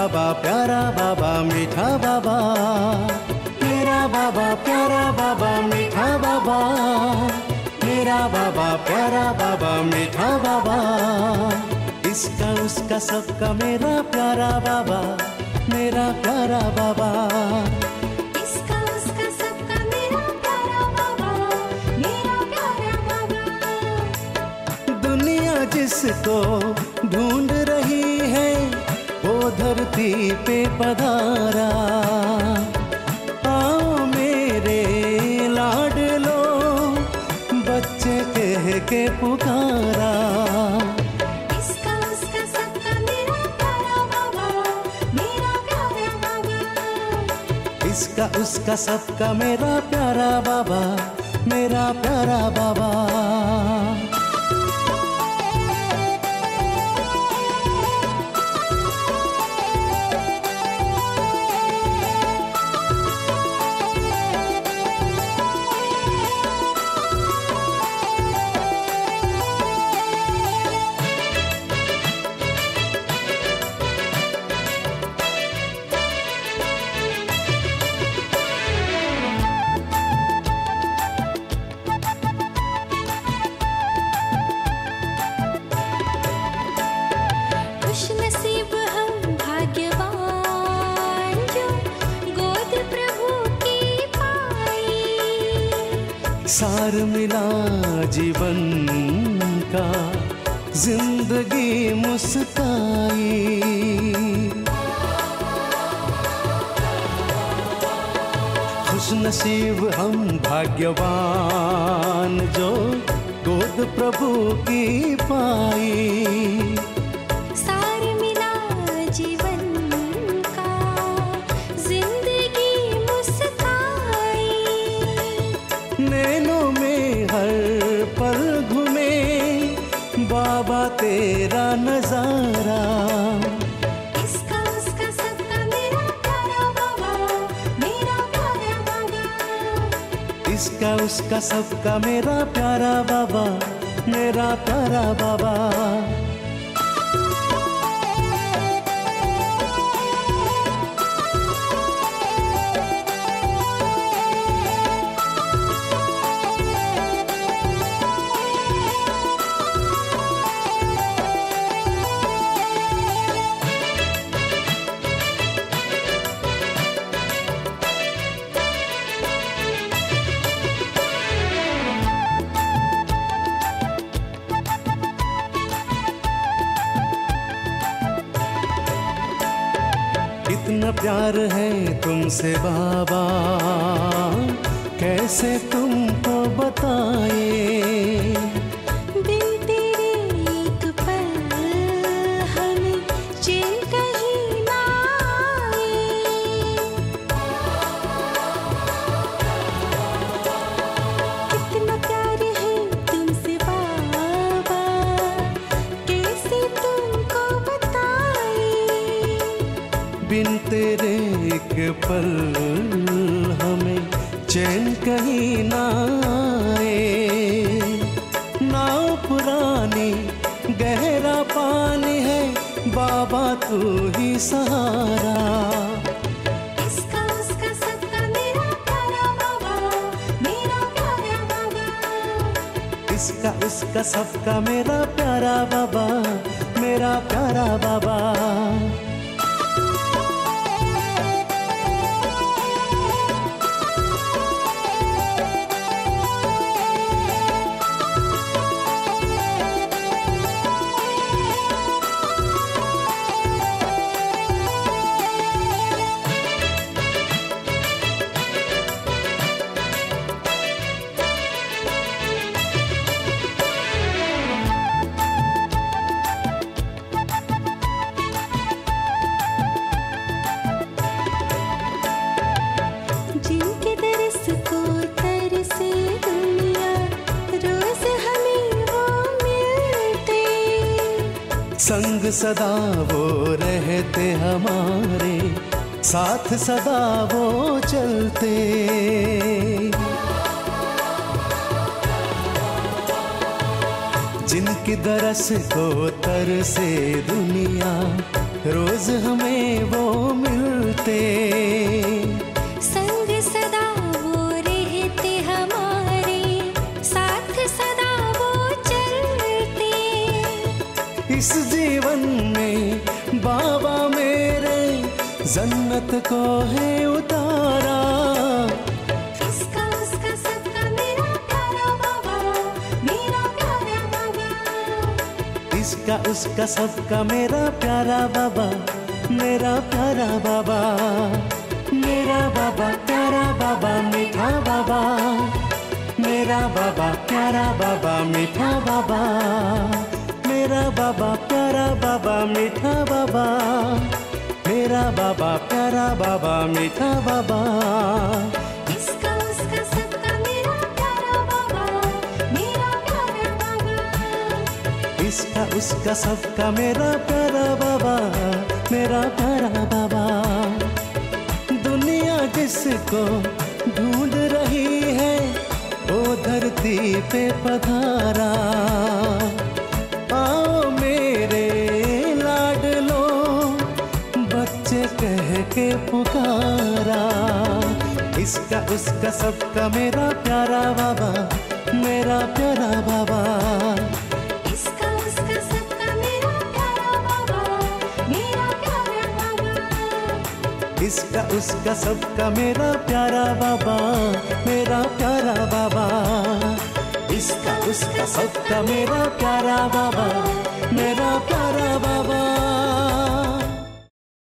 बाबा प्यारा बाबा मीठा बाबा, मेरा बाबा प्यारा बाबा मीठा बाबा, मेरा बाबा प्यारा बाबा मीठा बाबा। इसका उसका सबका मेरा प्यारा बाबा, मेरा प्यारा बाबा। इसका उसका सबका मेरा प्यारा बाबा, मेरा प्यारा बाबा। दुनिया जिसको ढूंढ रही है वो धरती पे पधारा। आओ मेरे लाडलो बच्चे कह के पुकारा। इसका उसका सबका मेरा प्यारा बाबा, मेरा प्यारा बाबा। इसका उसका सबका मेरा प्यारा बाबा, मेरा प्यारा बाबा। खुश नसीब हम भाग्यवान जो गोद प्रभु की पाई। सार मिला जीवन का जिंदगी मुस्काई। खुश नसीब हम भाग्यवान जो गोद प्रभु की पाई। सार मिला जीवन का जिंदगी मुस्काई। नैनों में हर पल घूमे बाबा तेरा नजारा। इसका उसका सबका मेरा प्यारा बाबा, मेरा प्यारा बाबा। इसका उसका सबका मेरा प्यारा बाबा, मेरा प्यारा बाबा। इतना प्यार है तुमसे बाबा कैसे तुमको बताए। बिन तेरे एक पल हमें चैन कहीं ना आए। कितना प्यार है तुमसे बाबा कैसे तुमको बताए। बिन तेरे एक पल हमें चैन कहीं ना आए। नाव पुरानी गहरा पानी है बाबा तू ही सहारा। इसका उसका सबका मेरा प्यारा बाबा, मेरा प्यारा बाबा। इसका उसका सबका मेरा प्यारा बाबा, मेरा प्यारा बाबा। जिनके दरस को तरसे दुनिया रोज हमें वो मिलते। संग सदा वो रहते हमारे साथ सदा वो चलते। जिनकी दरस को तरसे दुनिया रोज हमें वो मिलते, संग सदा वो रहते हमारे, साथ सदा वो चलते। इस जीवन में बाबा मेरे जन्नत को है उतारा। इसका उसका सबका मेरा प्यारा बाबा, मेरा प्यारा बाबा। इसका उसका सबका मेरा प्यारा बाबा, मेरा प्यारा बाबा। मेरा बाबा प्यारा बाबा मीठा बाबा, मेरा बाबा प्यारा बाबा मीठा बाबा। मेरा बाबा प्यारा बाबा मीठा बाबा, मेरा बाबा प्यारा बाबा मीठा बाबा। इसका उसका सबका मेरा प्यारा बाबा, मेरा प्यारा बाबा। इसका उसका सबका मेरा प्यारा बाबा, मेरा प्यारा बाबा। दुनिया जिसको ढूंढ रही है वो धरती पे पधारा। आओ मेरे लाडलो बच्चे कह के पुकारा। इसका उसका सबका मेरा प्यारा बाबा, मेरा प्यारा बाबा। इसका उसका सबका मेरा प्यारा बाबा, मेरा प्यारा बाबा। इसका उसका सबका मेरा प्यारा बाबा, मेरा प्यारा बाबा। इसका उसका सबका मेरा प्यारा बाबा,